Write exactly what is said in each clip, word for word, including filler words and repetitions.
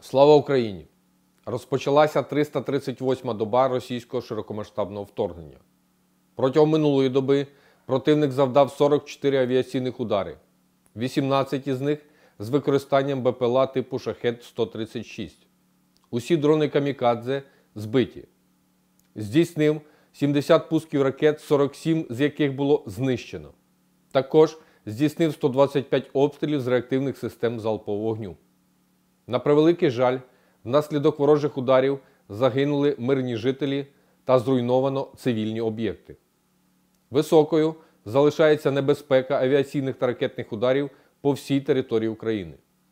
Слава Україні! Розпочалася триста тридцять восьма доба російського широкомасштабного вторгнення. Протягом минулої доби противник завдав сорок чотири авіаційних удари, вісімнадцять із них з використанням БПЛА типу Шахед сто тридцять шість. Усі дрони камікадзе збиті. Здійснив сімдесят пусків ракет, сорок сім з яких було знищено. Також здійснив сто двадцять п'ять обстрілів з реактивних систем залпового вогню. На превеликий жаль, внаслідок ворожих ударів загинули мирні жителі та зруйновано цивільні об'єкти. Високою залишається небезпека авіаційних та ракетних ударів по всій території України.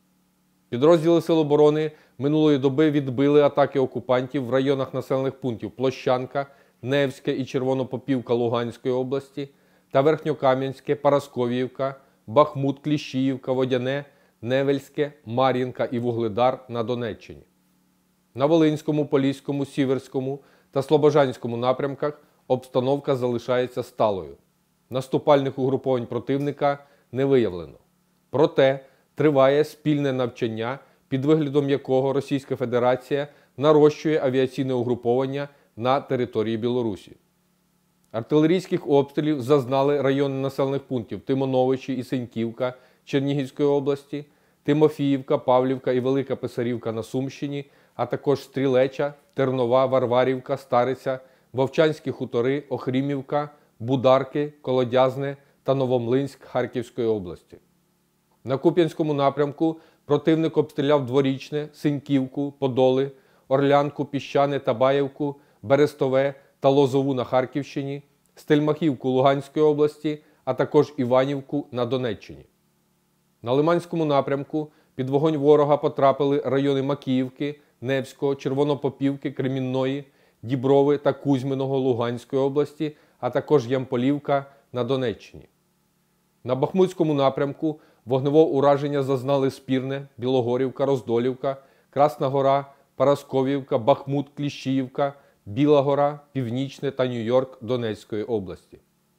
Підрозділи Сил оборони минулої доби відбили атаки окупантів в районах населених пунктів Площанка, Невське і Червонопопівка Луганської області та Верхньокам'янське, Парасковіївка, Бахмут, Кліщіївка, Водяне, Невельське, Мар'їнка і Вугледар на Донеччині. На Волинському, Поліському, Сіверському та Слобожанському напрямках обстановка залишається сталою. Наступальних угруповань противника не виявлено. Проте триває спільне навчання, під виглядом якого Російська Федерація нарощує авіаційне угруповання на території Білорусі. Артилерійських обстрілів зазнали райони населених пунктів Тимоновичі і Синьківка Чернігівської області, Тимофіївка, Павлівка і Велика Писарівка на Сумщині, а також Стрілеча, Тернова, Варварівка, Стариця, Вовчанські хутори, Охрімівка, Бударки, Колодязне та Новомлинськ Харківської області. На Куп'янському напрямку противник обстріляв Дворічне, Синьківку, Подоли, Орлянку, Піщане, Табаєвку, Берестове та Лозову на Харківщині, Стельмахівку Луганської області, а також Іванівку на Донеччині. На Лиманському напрямку під вогонь ворога потрапили райони Макіївки, Невського, Червонопопівки, Кремінної, Діброви та Кузьминого Луганської області, а також Ямполівка на Донеччині. На Бахмутському напрямку вогневого ураження зазнали Спірне, Білогорівка, Роздолівка, Красна Гора, Парасковіївка, Бахмут, Кліщіївка, Біла Гора, Північне та Нью-Йорк Донецької області.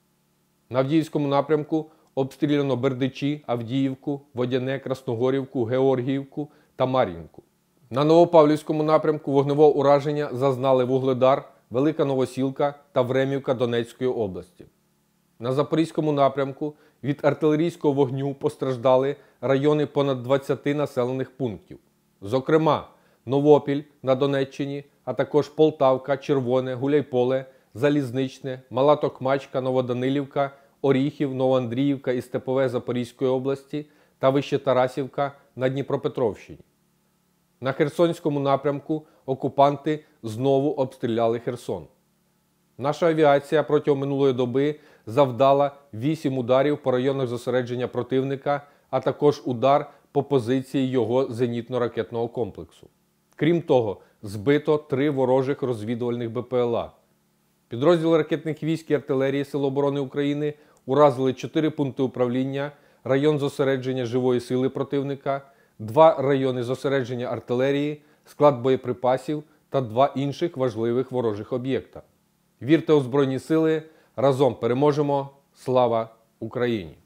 На Авдіївському напрямку обстріляно Бердичі, Авдіївку, Водяне, Красногорівку, Георгіївку та Мар'їнку. На Новопавлівському напрямку вогневого ураження зазнали Вугледар, Велика Новосілка та Времівка Донецької області. На Запорізькому напрямку від артилерійського вогню постраждали райони понад двадцяти населених пунктів. Зокрема, Новопіль на Донеччині, а також Полтавка, Червоне, Гуляйполе, Залізничне, Мала Токмачка, Новоданилівка, Оріхів, Новоандріївка і Степове Запорізької області та Вище-Тарасівка на Дніпропетровщині. На Херсонському напрямку окупанти знову обстріляли Херсон. Наша авіація протягом минулої доби завдала вісім ударів по районах зосередження противника, а також удар по позиції його зенітно-ракетного комплексу. Крім того, збито три ворожих розвідувальних БПЛА. Підрозділи ракетних військ і артилерії Сил оборони України уразили чотири пункти управління, район зосередження живої сили противника, два райони зосередження артилерії, склад боєприпасів та два інших важливих ворожих об'єкта. Вірте у Збройні Сили! Разом переможемо! Слава Україні!